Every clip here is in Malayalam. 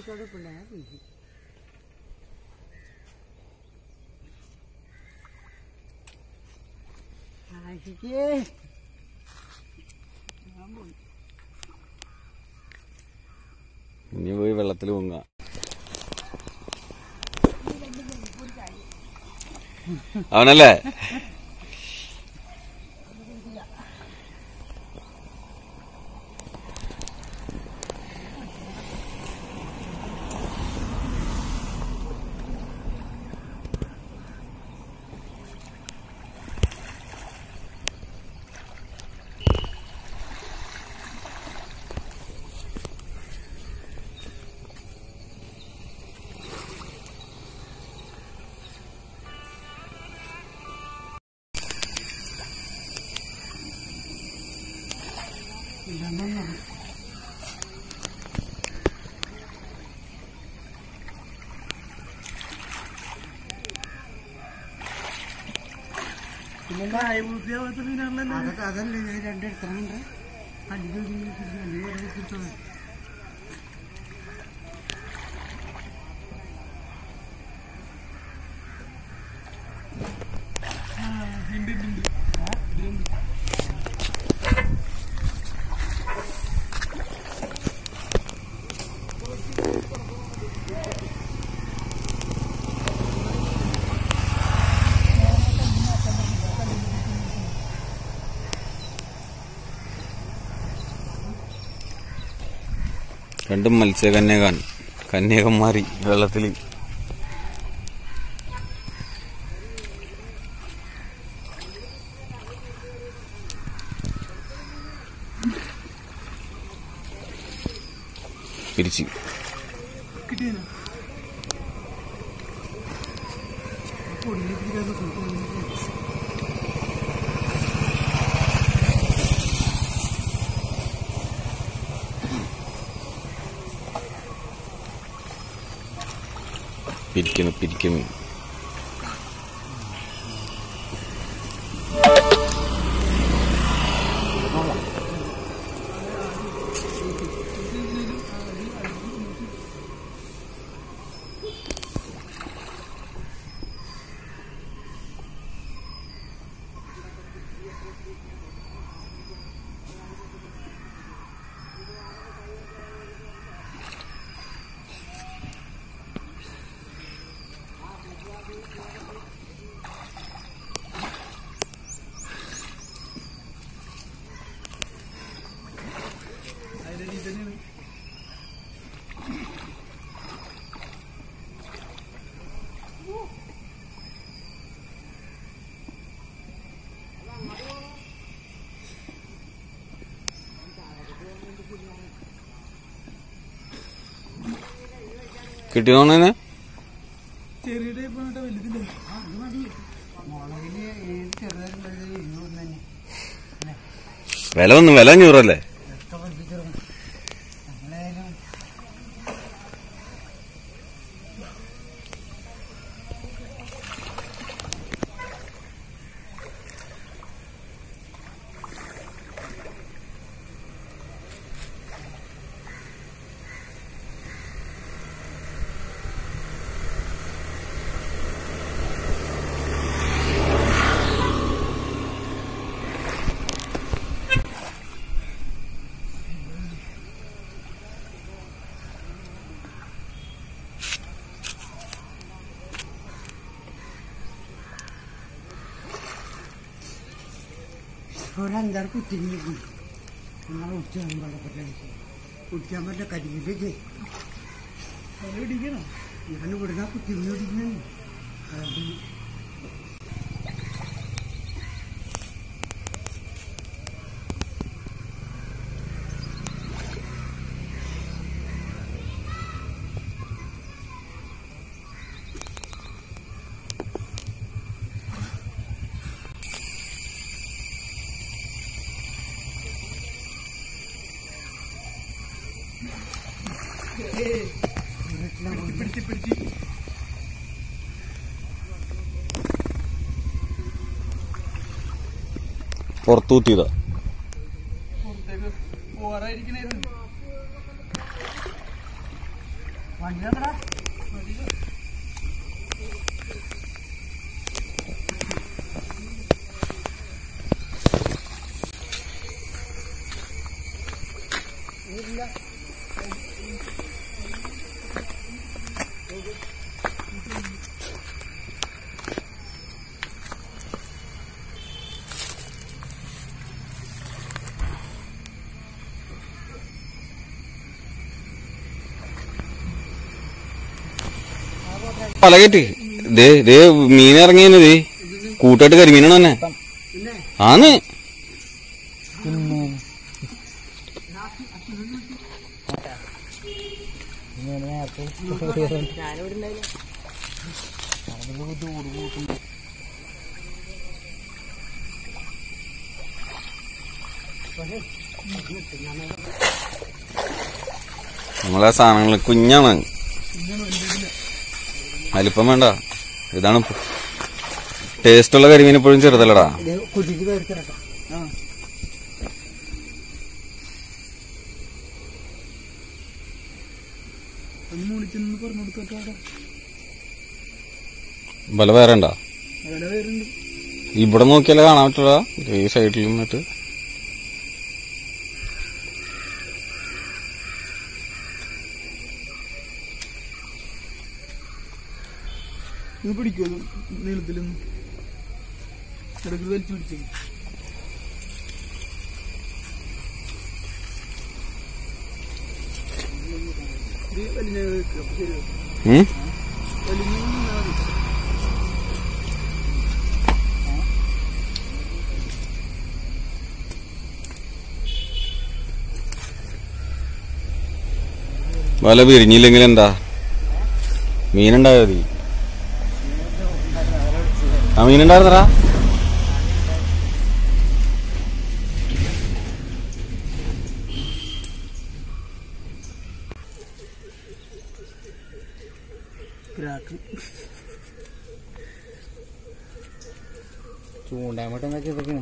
ഇനി പോയി വെള്ളത്തിൽ പൊങ്ങാം. അവനല്ലേ അതല്ലേ രണ്ടെടുത്തുണ്ട്. രണ്ടും കന്യകന്മാരി വെള്ളത്തില്. പിരിച്ച് പിരിക്കുന്നു. കിട്ടിയോന്നെ വില 500 ഒരഞ്ചാറ് കുറ്റിങ്ങനെ നമ്മളെ കുടിക്കാൻ പറ്റില്ല കരിമില്ലേ ഇടിക്കണം. ഞാൻ ഇവിടുന്ന് കുറ്റിങ്ങനെ ഇടിക്കണം. പുറത്തൂത്തിയതാ. വണ്ടി വെക്കടാ. പല കയറ്റി ദേ മീൻ ഇറങ്ങിയെന്ന് ദേ കൂട്ടായിട്ട് കരിമീനാണ് തന്നെ. ആന്ന് നമ്മളെ സാധനങ്ങൾ കുഞ്ഞാണ്, വലിപ്പം വേണ്ട. ഇതാണ് ടേസ്റ്റുള്ള കരിമീൻ, എപ്പോഴും ചെറുതല്ലടാ. വല വേറെ ഉണ്ടാ? ഇവിടെ നോക്കിയാലേ കാണാൻ പറ്റുള്ള ഈ സൈഡിൽ നിന്നിട്ട്. പിടിക്കുമോ നീളത്തിലൊന്നും ഇടയ്ക്ക് വലിച്ചു പിടിച്ചു. വല പിരിഞ്ഞില്ലെങ്കിൽ എന്താ, മീനുണ്ടായാ മതി. ആ മീനുണ്ടായിരുന്നടാ. ചൂണ്ടാൻ പറ്റുന്ന ഇതൊക്കെയാണ്.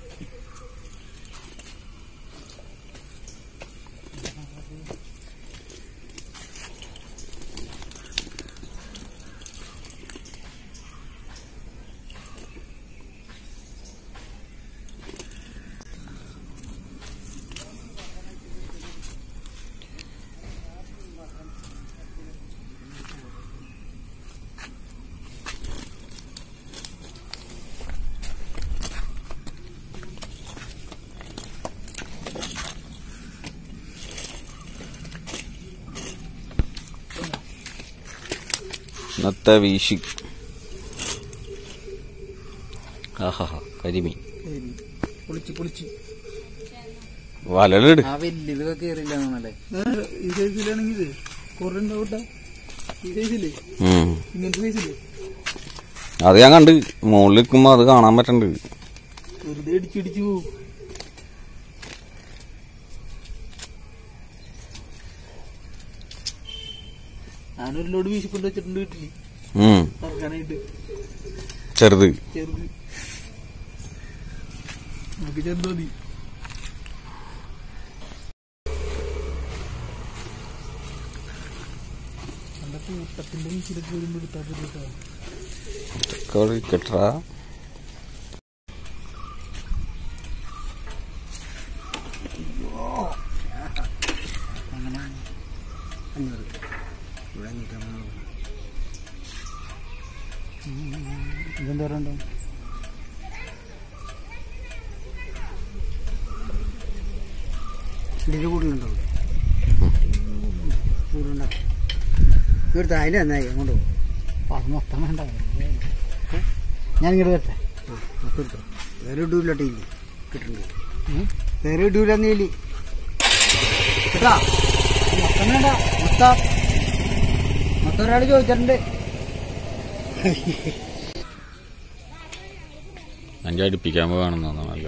നത്ത വീശി. ആഹാ കരിമീൻ വലയിട്. വലിയതൊക്കെ കയറില്ലാന്നല്ലേ ഈ സൈസിലാണെങ്കിൽ കുറെ ഉണ്ടാവട്ടെ. ഈ സൈസില്ലേ ഇങ്ങനത്തെ സൈസില്ലേ അത് ഞാൻ കണ്ട് മുകളിൽ നിൽക്കുമ്പോ അത് കാണാൻ പറ്റണ്ട്. വെറുതെ ഇടിച്ചിടിച്ചു പോവും. ഞാനൊരു ലോഡ് വീശിക്കൊണ്ട് വെച്ചിട്ടുണ്ട് വീട്ടില് ഇറക്കാനായിട്ട്. ചെറുത് ചെറുത് നമുക്ക് ചെറുത് മതി. കൂട്ടത്തിന്റെ വീശിലൊക്കെ വരുമ്പോ എടുത്താൽ കെട്ടാ. ഇതെന്തോരണ്ടോ ഇതിന്റെ കൂടുതലുണ്ടോ? കൂടുതലുണ്ടാവും. ഇവിടുത്തെ അതിൻ്റെ നന്നായി അങ്ങോട്ട് പോകും. അത് മൊത്തം വേണ്ട. ഞാനിങ്ങോട്ട് വരട്ടെ. മൊത്തം എടുത്തോ. വേറെ ഇടൂലോട്ടെ ഇല്ലേ കിട്ടുന്നുണ്ട്. വേറെ ഇടൂലെന്നില്ലേ കേട്ടാ. മൊത്തം വേണ്ട. മൊത്തം ഒരാൾ ചോദിച്ചിട്ടുണ്ട്. അഞ്ചടിപ്പിക്കാൻ പോവാണെന്ന് നല്ല.